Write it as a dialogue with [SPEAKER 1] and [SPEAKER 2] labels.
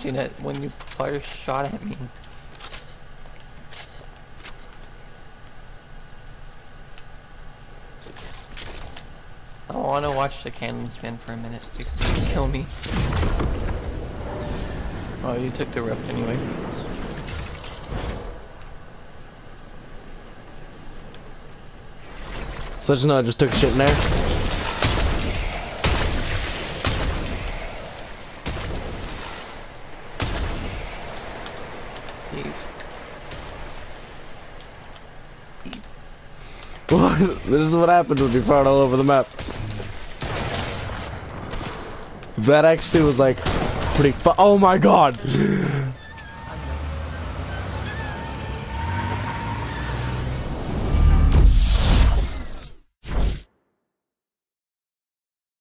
[SPEAKER 1] watching it when you first shot at me. I want to watch the cannon spin for a minute before you kill me. Oh, you took the rift anyway.
[SPEAKER 2] So just know I just took shit in there. This is what happened when we fought all over the map. That actually was like pretty oh my god!